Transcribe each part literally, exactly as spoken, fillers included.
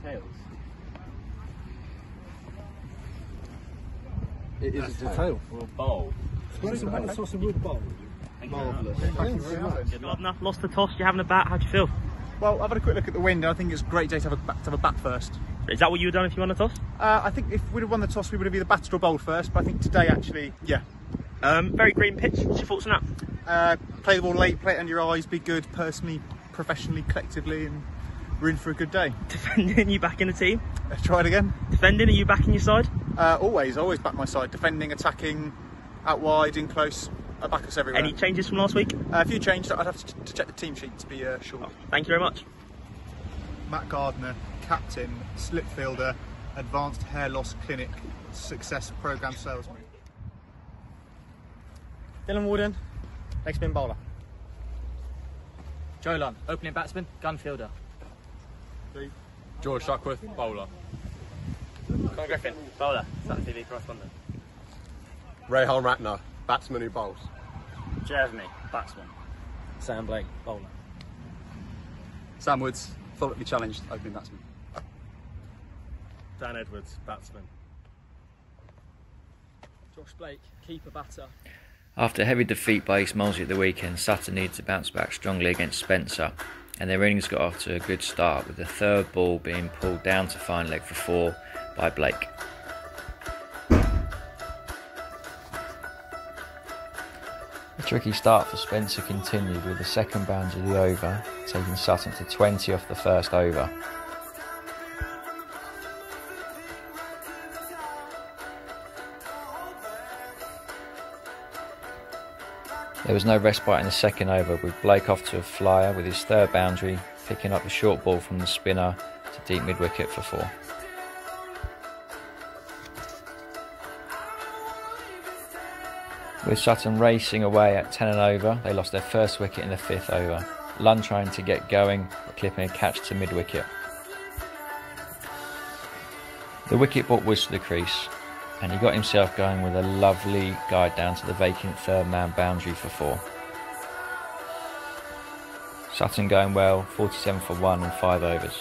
tails? It is That's a a tail. Or a bowl? It's a white sauce and wood bowl. Marvellous. Good luck. Enough. Lost the toss. You're having a bat. How do you feel? Well, I've had a quick look at the wind and I think it's a great day to have a, to have a bat first. Is that what you would have done if you won the toss? Uh, I think if we'd have won the toss, we would have either batted or bowled first, but I think today actually, yeah. Um, very green pitch. What's your thoughts on that? Uh, play the ball late, play it under your eyes, be good personally, professionally, collectively, and we're in for a good day. Defending, you back in the team? Uh, try it again. Defending, are you backing your side? Uh, always, always back my side. Defending, attacking, out wide, in close, I back us everywhere. Any changes from last week? Uh, if you changed, I'd have to, to check the team sheet to be uh, sure. Oh, thank you very much. Matt Gardner, captain, slip fielder, advanced hair loss clinic, success programme salesman. Dylan Warden, leg spin bowler. Joe Lunn, opening batsman, gun fielder. George Duckworth, bowler. Conor Griffin, bowler, Saturday T V correspondent. Rehan Ratner, batsman who bowls. Jeremy, batsman. Sam Blake, bowler. Sam Woods, thoroughly challenged opening batsman. Dan Edwards, batsman. Josh Blake, keeper batter. After a heavy defeat by East Molesey at the weekend, Sutton needed to bounce back strongly against Spencer, and their innings got off to a good start with the third ball being pulled down to fine leg for four by Blake. The tricky start for Spencer continued with the second boundary of the over, taking Sutton to twenty off the first over. There was no respite in the second over, with Blake off to a flyer with his third boundary, picking up the short ball from the spinner to deep mid-wicket for four. With Sutton racing away at ten and over, they lost their first wicket in the fifth over. Lunn trying to get going, but clipping a catch to mid-wicket. The wicket brought Woods to the crease, and he got himself going with a lovely guide down to the vacant third man boundary for four. Sutton going well, forty-seven for one in five overs.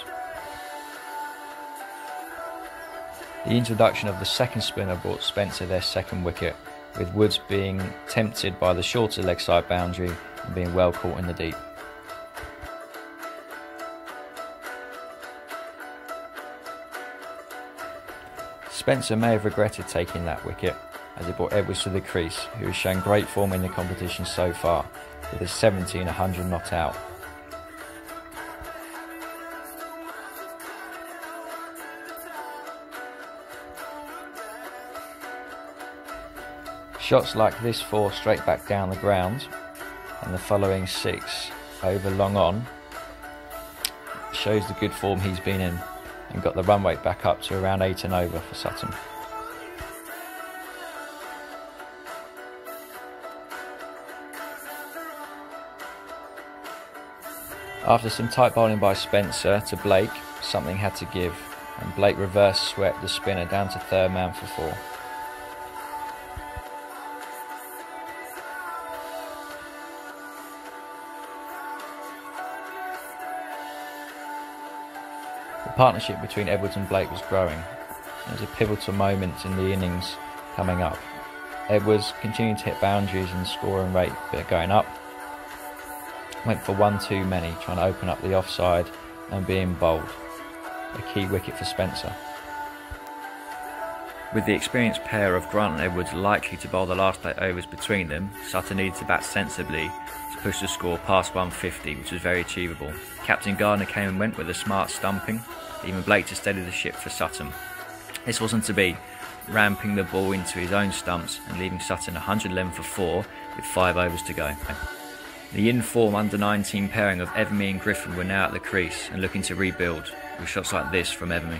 The introduction of the second spinner brought Spencer their second wicket, with Woods being tempted by the shorter leg side boundary and being well caught in the deep. Spencer may have regretted taking that wicket, as it brought Edwards to the crease, who has shown great form in the competition so far, with a seventy and one hundred not out. Shots like this four straight back down the ground, and the following six over long on, shows the good form he's been in, and got the run rate back up to around eight and over for Sutton. After some tight bowling by Spencer to Blake, something had to give, and Blake reverse swept the spinner down to third man for four. The partnership between Edwards and Blake was growing. There was a pivotal moment in the innings coming up. Edwards continued to hit boundaries and scoring rate bit going up. Went for one too many, trying to open up the offside and being bowled. A key wicket for Spencer. With the experienced pair of Grant and Edwards likely to bowl the last eight overs between them, Sutton needed to bat sensibly to push the score past one fifty, which was very achievable. Captain Gardner came and went with a smart stumping, leaving Blake to steady the ship for Sutton. This wasn't to be, ramping the ball into his own stumps and leaving Sutton one hundred eleven for four with five overs to go. The in-form under nineteen pairing of Evermy and Griffin were now at the crease and looking to rebuild, with shots like this from Evermy.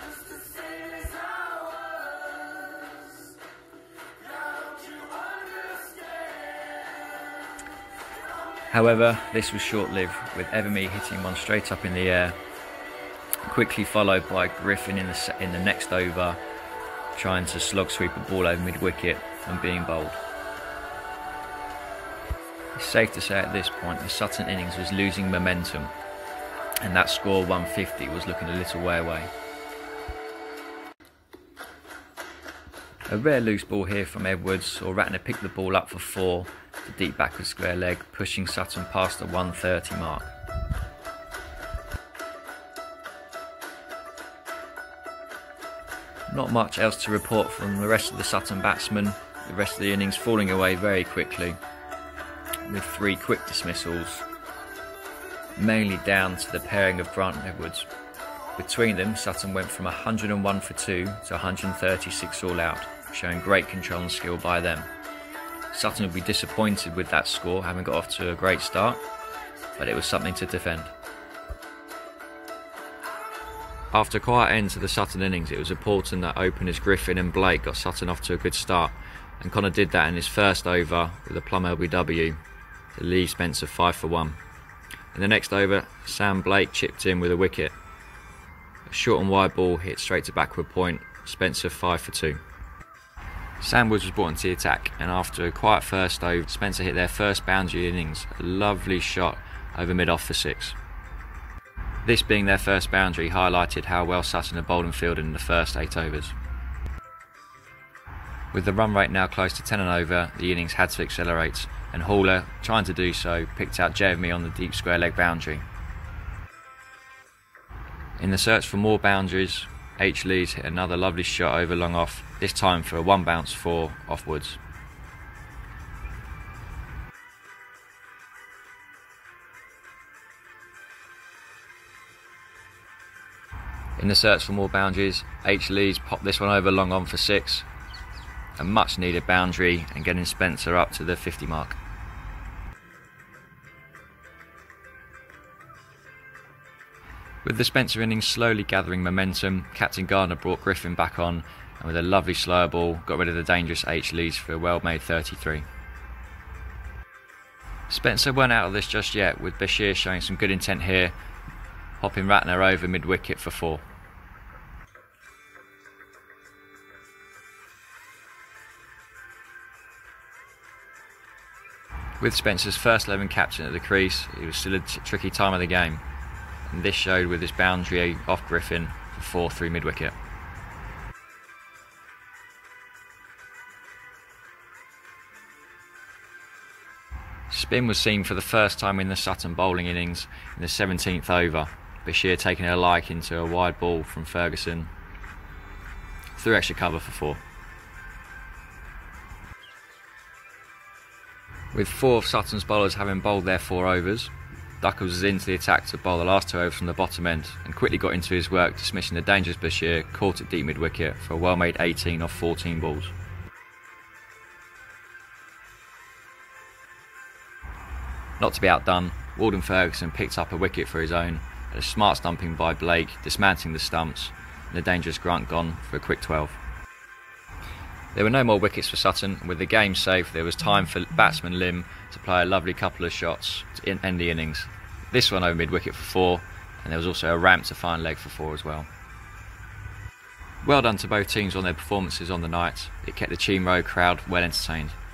However, this was short-lived, with Evermy hitting one straight up in the air, quickly followed by Griffin in the, in the next over, trying to slog sweep a ball over mid-wicket and being bowled. It's safe to say at this point the Sutton innings was losing momentum, and that score one fifty was looking a little way away. A rare loose ball here from Edwards, or Ratner picked the ball up for four, the deep backward square leg, pushing Sutton past the one thirty mark. Not much else to report from the rest of the Sutton batsmen, the rest of the innings falling away very quickly, with three quick dismissals, mainly down to the pairing of Grant and Edwards. Between them, Sutton went from one hundred and one for two to one hundred and thirty-six all out, showing great control and skill by them. Sutton would be disappointed with that score, having got off to a great start, but it was something to defend. After a quiet end to the Sutton innings, it was important that openers Griffin and Blake got Sutton off to a good start, and Connor did that in his first over with a plum L B W to leave Spencer five for one. In the next over, Sam Blake chipped in with a wicket. A short and wide ball hit straight to backward point, Spencer five for two. Sam Woods was brought into the attack, and after a quiet first over, Spencer hit their first boundary innings, a lovely shot over mid-off for six. This being their first boundary highlighted how well Sutton had bowled and fielded in the first eight overs. With the run rate now close to ten and over, the innings had to accelerate, and Hauler, trying to do so, picked out Jeremy on the deep square leg boundary. In the search for more boundaries, H. Lees hit another lovely shot over long off, this time for a one bounce four off Woods. In the search for more boundaries, H. Lees popped this one over long on for six, a much needed boundary and getting Spencer up to the fifty mark. With the Spencer innings slowly gathering momentum, Captain Gardner brought Griffin back on, and with a lovely slower ball got rid of the dangerous H. Lees for a well-made thirty-three. Spencer weren't out of this just yet, with Bashir showing some good intent here, hopping Ratner over mid-wicket for four. With Spencer's first eleven captain at the crease, it was still a t tricky time of the game, and this showed with his boundary off Griffin for four through mid-wicket. Spin was seen for the first time in the Sutton bowling innings in the seventeenth over, Bashir taking a like into a wide ball from Ferguson, through extra cover for four. With four of Sutton's bowlers having bowled their four overs, Duckles was into the attack to bowl the last two overs from the bottom end and quickly got into his work, dismissing the dangerous Bashir, caught at deep mid-wicket for a well-made eighteen off fourteen balls. Not to be outdone, Walden Ferguson picked up a wicket for his own, and a smart stumping by Blake, dismantling the stumps, and the dangerous Grant gone for a quick twelve. There were no more wickets for Sutton, and with the game safe there was time for batsman Lim to play a lovely couple of shots to end the innings. This one over mid-wicket for four, and there was also a ramp to fine leg for four as well. Well done to both teams on their performances on the night. It kept the Cheam Road crowd well entertained.